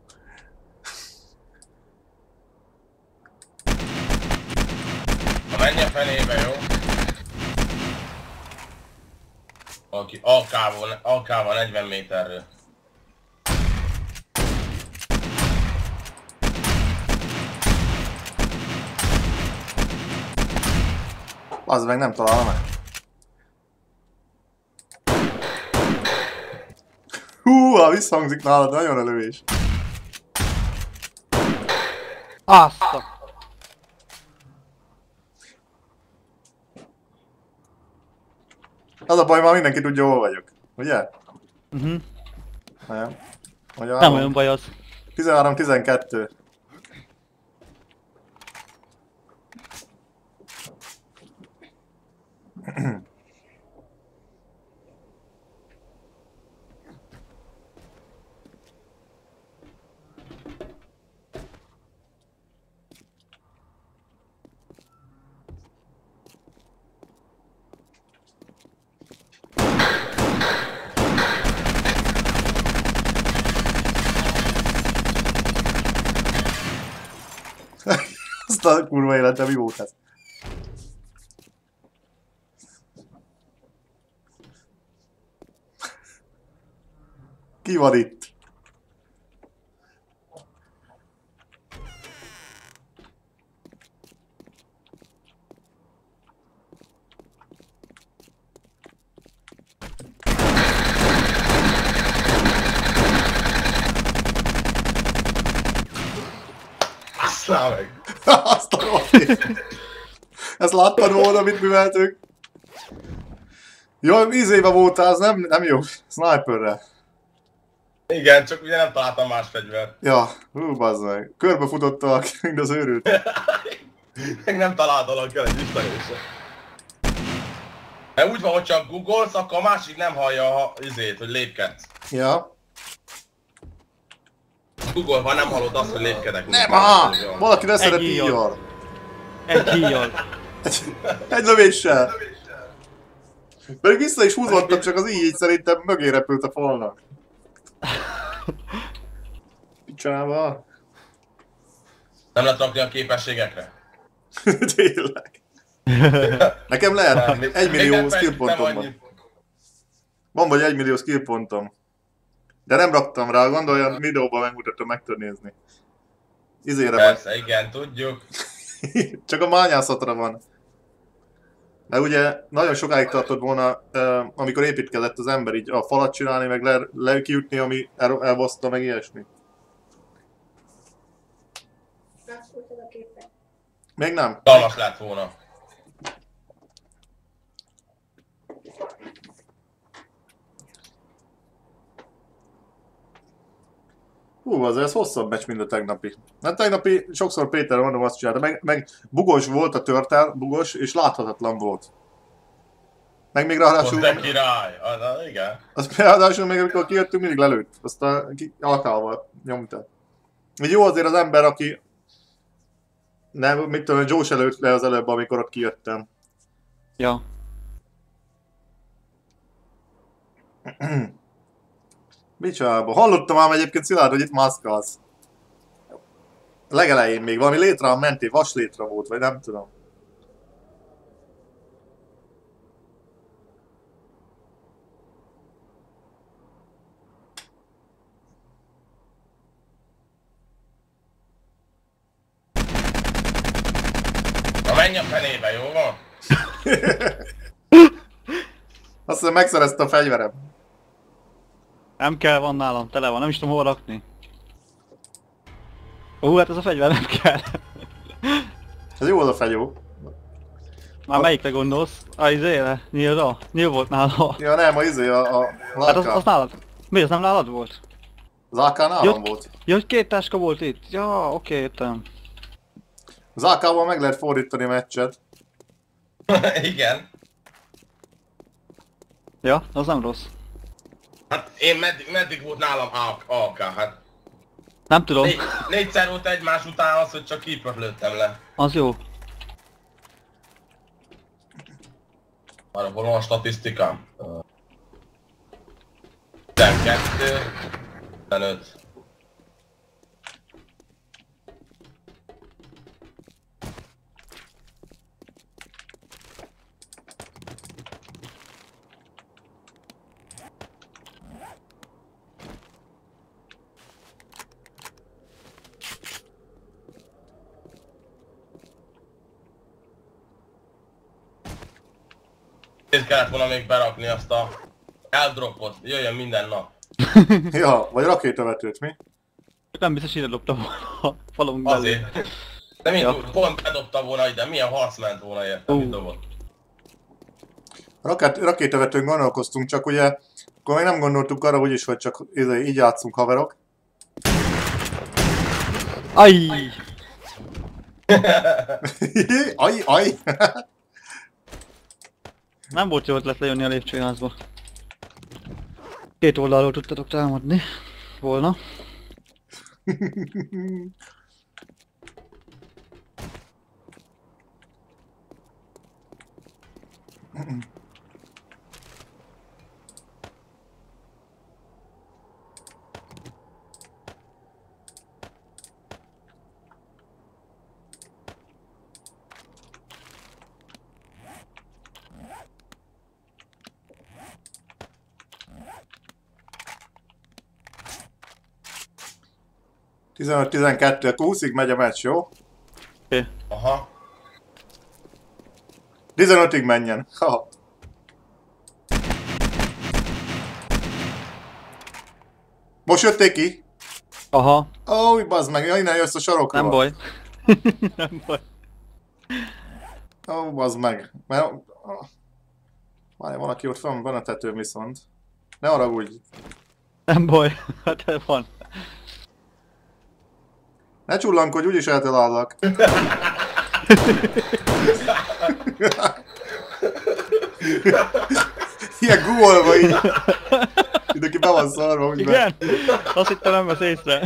Ha menjen fenébe, jó? Aki AK-val 40 méterről. Az meg nem találom meg. Húha, visszhangzik nálad, nagyon a lövés. Azt a... Az a baj, már mindenki tudja, hol vagyok. Ugye? Nem. Nem olyan baj az. 13-12. Azt a kurva életem, mi volt ez? Ki van itt? Aztán meg! Azt a rohadt. Ezt láttad volna, mit műveltünk? Jó, 10 éve voltál, az nem jó. Sniperre. Igen, csak ugye nem találtam más fegyvert. Ja, bazd meg. Körbe futottak, mind az őrült. Még nem találtalak el egy visszajösse. Mert úgy van, hogy csak googolsz, akkor a másik nem hallja a izét, hogy lépkedsz. Ja. Googolva nem hallod azt, hogy lépkedek. Nem, valaki leszeret íjjal. Egy híjjal. Egy lövéssel. Pedig vissza is húzottam, csak az így szerintem mögé repült a falnak. Picsába. Nem lehet rakni a képességekre? Tényleg. Nekem lehet 1 millió skill pontom van. Van vagy 1 millió skill pontom. De nem raktam rá, gondolj, videóban megmutatom, meg tudod nézni. Izére persze, van. Igen, tudjuk. Csak a mányászatra van. Mert ugye nagyon sokáig tartott volna, amikor építkezett az ember így a falat csinálni, meg kiütni, ami elbaszta, meg ilyesmi. Még nem? Dalmas lett volna. Hú, azért ez hosszabb meccs, mint a tegnapi. Hát tegnapi sokszor Péter mondom azt csinálta, meg bugos volt a törtel, bugos, és láthatatlan volt. Meg még ráadásul... Az de király, igen. Az ráadásul még amikor kijöttünk, mindig lelőtt. Azt a alkával nyomta. Így jó azért az ember, aki... Nem, mit tudom, Joe se lőtt le az előbb, amikor ott kijöttem. Ja. Micsoda? Hallottam ám egyébként Szilárd, hogy itt maszkalsz. Legelején még valami létre mentél, vaslétre volt, vagy nem tudom. Na menj a fenébe, jó van? Azt hiszem megszerezte a fegyverem. Nem kell, van nálam, tele van, nem is tudom hova rakni. Hát ez a fegyver nem kell. Ez jó az a fegyó. Már melyikre gondolsz? Izére? Nyílra? Nyíl volt nála. Ja nem, a izé, a Hát az nálad. Mi, az nem nálad volt? Az AK nálam volt. Ja, hogy 2 táska volt itt. Ja, oké, értem. Az AK-val meg lehet fordítani meccset. Igen. Ja, az nem rossz. Hát én meddig volt nálam AK, hát. Nem tudom. 4-szer volt egymás után az, hogy csak keepert lőttem le. Az jó. Arra hol van a statisztikám? 12, 15. Itt kellett volna még berakni azt a eldropot, jöjjön minden nap. Ja, vagy rakétavetőt, mi? Nem biztos ide dobtam volna a falunk belül. Azért. De mint Ja. pont bedobta volna ide, milyen harc ment volna érte, mit dobott. Rakétavetőn gondolkoztunk, csak ugye akkor még nem gondoltuk arra úgyis, hogy csak így játszunk haverok. Aj! Aj! Nem volt jó ötlet lejönni a lépcsőházba. 2 oldalról tudtatok támadni. Volna. Tizenöt 12, akkor 20-ig megy a meccs, jó? Oké. Aha. 15-ig menjen. Ha. Most jötték ki? Aha. Ó, bazd meg, innen jössz a sarokról. Nem baj. Nem baj. Ó, bazd meg. Mert... Várj, van, aki ott van a tetőn viszont. Ne haragudj. Nem baj. Hát van. Ne csullankodj, úgyis eltalállak. Ilyen guolva így. Mindenki be van szarva, úgy Igen? Azt hittem nem vesz észre.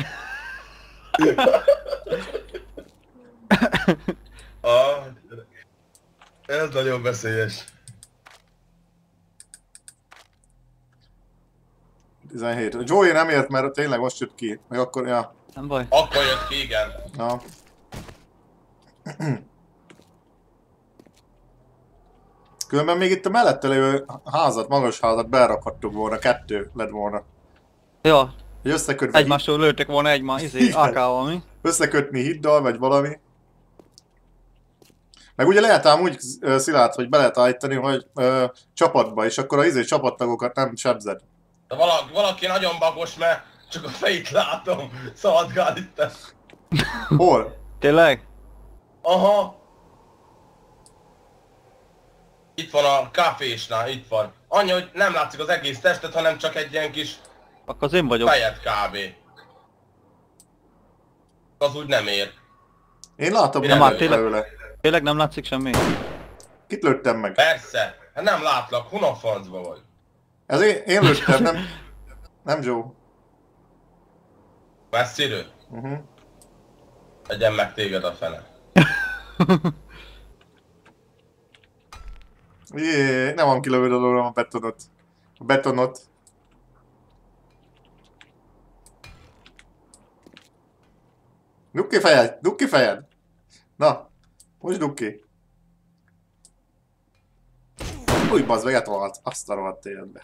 Ez nagyon veszélyes. 17. Joey nem ért, mert tényleg most jött ki. Meg akkor, ja. Nem baj. Akkor jött ki, igen. Ja. Különben még itt a mellette lévő házat, magas házat berakhattuk volna, 2 lett volna. Ja. Hogy összekötve... Egymásról lőttek volna AK-val, mi? Összekötni hiddal, vagy valami. Meg ugye lehet ám úgy, Szilárd, hogy be lehet állítani, hogy csapatba, és akkor a csapattagokat nem sebzed. De valaki nagyon bagos, mert csak a fejét látom. Szaladgál itt. Hol? Tényleg? Aha. Itt van a kávésnál, itt van. Annyi, hogy nem látszik az egész testet, hanem csak egy ilyen kis Akkor az én vagyok. fejet kb. Az úgy nem ér. Én látom, Nem nem már lőtt tényleg? belőle. Tényleg nem látszik semmi? Kit lőttem meg? Persze. Hát nem látlak, hunafrancba vagy. Ez én lőttem, nem Joe. Messziről? Egyen meg téged a fene. Jé, nem van kilövőd a betonot. A betonot. Dugd ki fejed! Dugd ki fejed! Na, most dugd ki. Új, bazd meg, eltolt. Azt a rohadt életbe.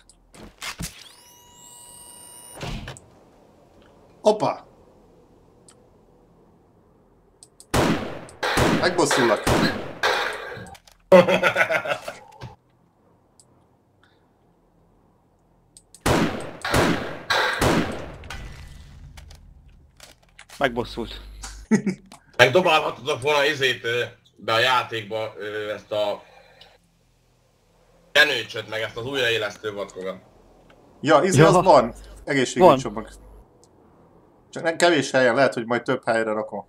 Hoppa! Megbosszulak. Megbosszult. Megdobálhatod volna izét be a játékba ezt a kenőcsöt, meg ezt az újraélesztő vadkogat. Ja, izé az van. Egészségügyi csomag. Csak nem kevés helyen, lehet, hogy majd több helyre rakom.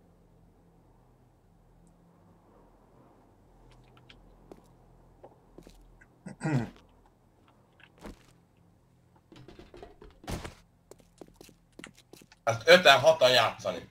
Ezt 5-6-an játszani.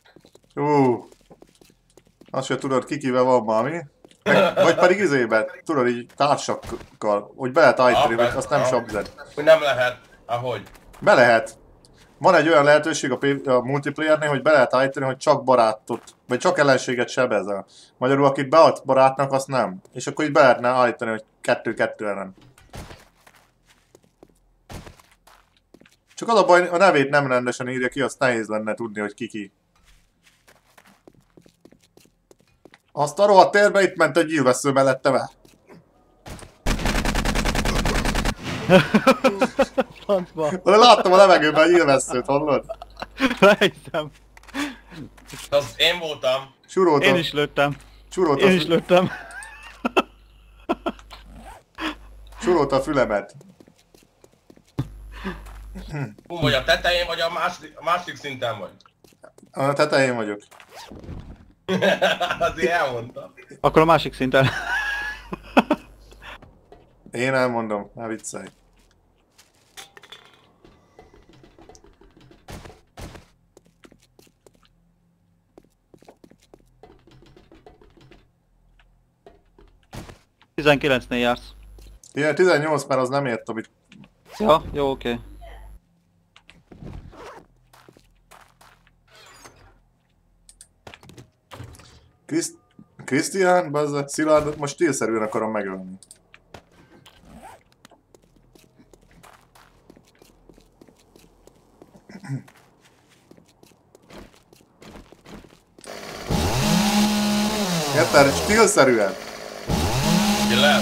Azt se tudod, kikivel van valami. Vagy pedig izében, tudod, így társakkal, hogy be lehet állítani, vagy azt nem sabzed. Hogy nem lehet, ahogy? Be lehet. Van egy olyan lehetőség a multiplayernél, hogy be lehet állítani, hogy csak barátot, vagy csak ellenséget sebezel. Magyarul, akit beállt barátnak, azt nem. És akkor így be lehetne állítani, hogy 2-2 ellen. Csak az a baj, a nevét nem rendesen írja ki, azt nehéz lenne tudni, hogy ki. Azt a rohadt térbe itt ment egy gyilvessző mellette be. Láttam a levegőben a gyilvesszőt, hallod? Rájöttem. Az én voltam. Suroltam. Én is lőttem. Suroltam. Én is lőttem. Surolta a fülemet. Vagy a tetején, vagy a másik szinten vagy? A tetején vagyok. Azért elmondtam. Akkor a másik szinten. Én elmondom, ne viccelj. ...19-nél jársz. Igen, 18, mert az nem ért, amit... Ja, jó, oké. Krisztián, bazza, Szilárdot most stílszerűen akarom megölni. Érted? Stílszerűen. Ki lehet?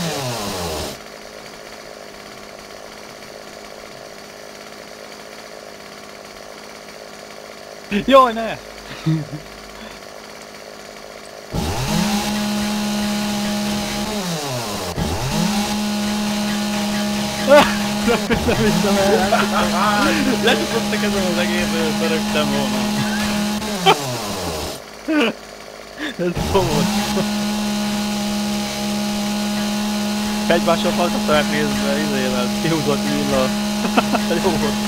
Jaj, ne! Nem hiszem el, lecsukottak ezen az egészet, örögtem volna. Ez komod. Egymással hallgatták nézve, izével, kihúzott villa. Jó volt.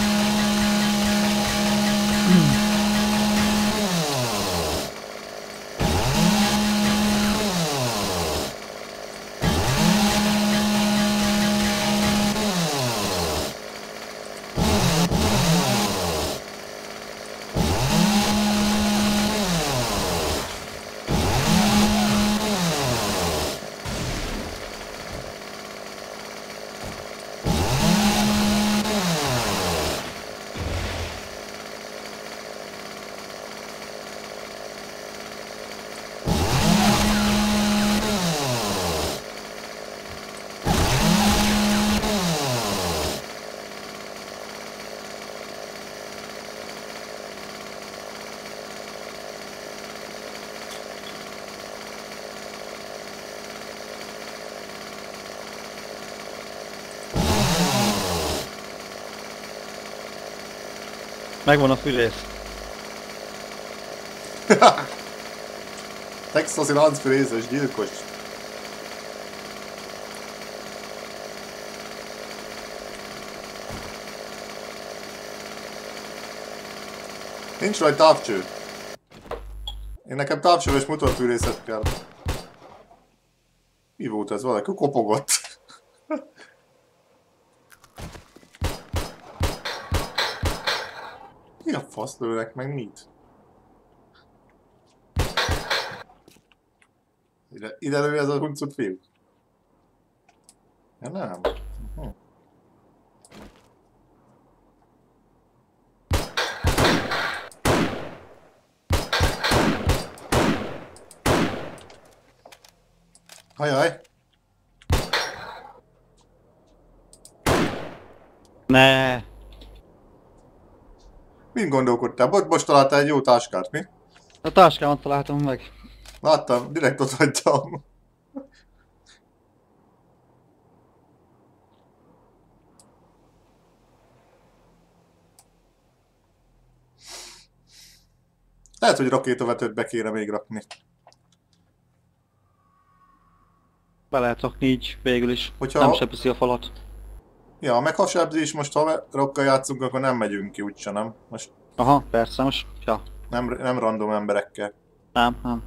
Megvan a fülész. Texasi láncfűrészes gyilkos. Nincs rajta távcső. Én nekem távsebes motorfűrészet kell. Mi volt ez? Valaki kopogott. Mi a fasz lőnek meg mit? Ide lő ez a huncut fiú? Ja nem. Ajaj! Ne. Mind gondolkodtál? Most találtál egy jó táskát, mi? A táskámat találtam meg. Láttam, direkt ott hagytam. Lehet, hogy rakétavetőt be kéne még rakni. Be lehet rakni így végül is. Hogyha... Nem sebzi a falat. Ja, meg ha sebzés, most ha rokkal játszunk, akkor nem megyünk ki úgyse, nem? Most... Aha, persze, most... Ja. Nem random emberekkel. Nem.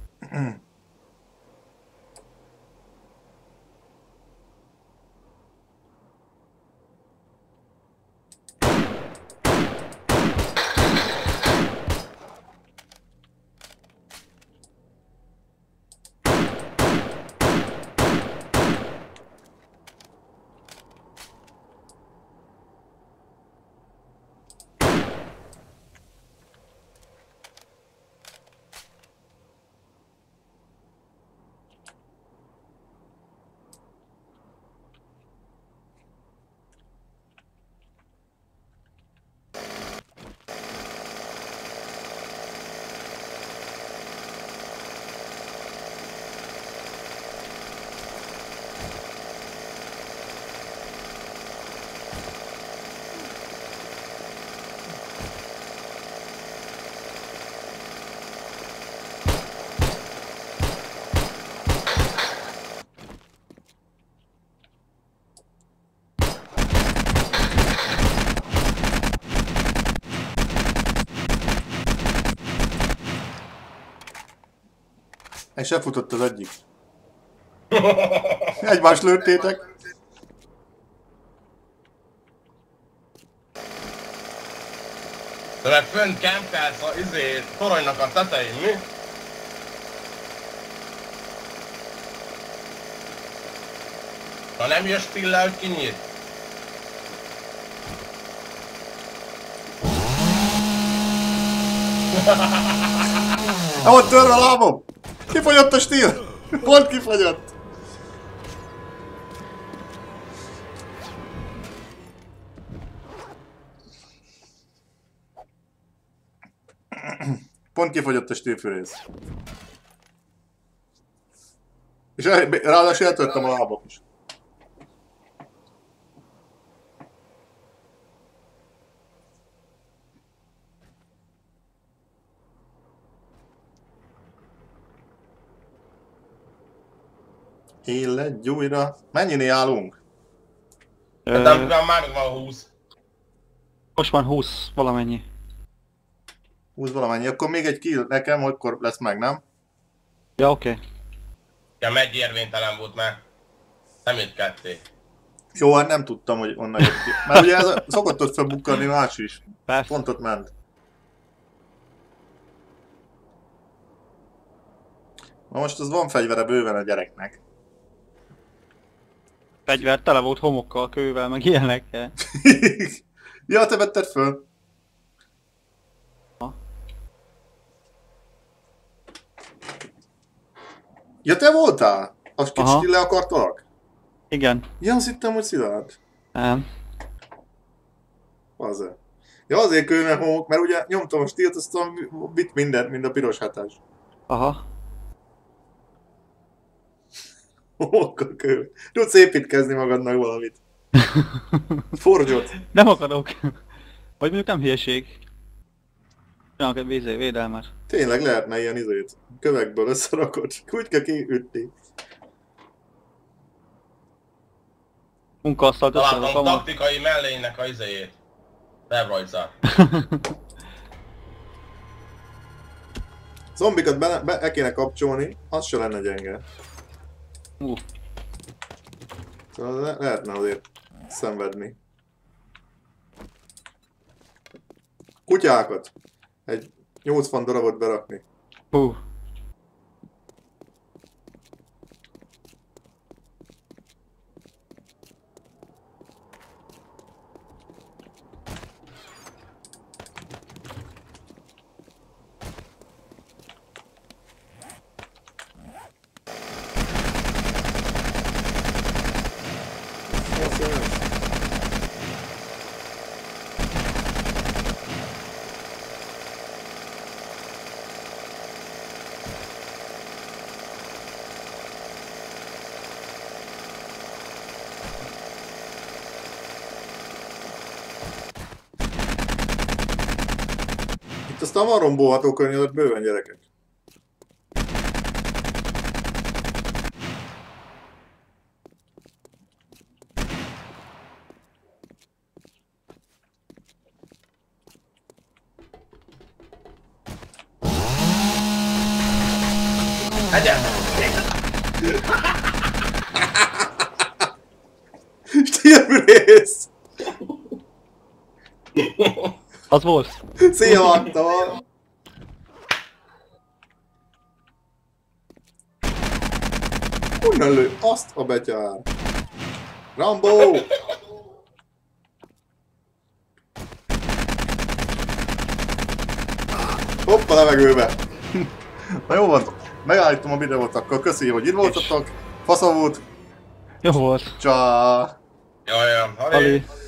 És elfutott az egyik. Egymást lőttétek. De meg fönt kempelsz a toronynak a tetején, mi? Ha nem jössz Stilla, hogy kinyír. Ott törve a lábom! Kifogyott a stíl! Pont kifogyott! Pont kifogyott a stílfűrész. És ráadásul eltörtem a lábam is. Élet újra. Mennyinél állunk? De már van 20. Most van 20 valamennyi. 20 valamennyi, akkor még egy kill nekem, akkor lesz meg, nem? Ja, oké. Ja, megy érvénytelen volt már. Nem jött ketté. Jó, hát nem tudtam, hogy onnan jött ki. Mert ugye ez szokott ott felbukkanni más is. Persze. Pont ott ment. Na most az van fegyvere bőven a gyereknek. Fegyver tele volt homokkal, kővel, meg ilyenekkel. Ja, te vetted föl. Ha? Ja, te voltál? Az kicsit le akartalak? Igen. Ja, azt hittem, hogy Szilárd. Nem. Azért. Ja, azért kőnek homok, mert ugye nyomtam a stílt, aztán vitt mindent, mind a piros hátás. Aha. Homokkal kő. Tudsz építkezni magadnak valamit. Forgyot. Nem akarok. Vagy mondjuk nem hülyeség. Csinálok egy védelmet. Tényleg lehetne ilyen izét. Kövekből összerakod. Úgy kell kiütni. Munkaasztalt Találtam összerakom. taktikai mellénynek a izéjét. Webbrajzát. Zombikat be kéne kapcsolni, az se lenne gyenge. Szóval lehetne azért szenvedni. Kutyákat. Egy 80 darabot berakni. Hú. Itt aztán van rombolható környezet, bőven gyerekek. Stílműrész! Az volt. Szia, Magda! Honnan lő? Azt a betyár! Rambo! Hoppa, levegőbe! Na jó van, megállítom a videót akkor, köszi, hogy itt voltatok. Fasza volt! Jó volt. Csá! Jaj, Ali.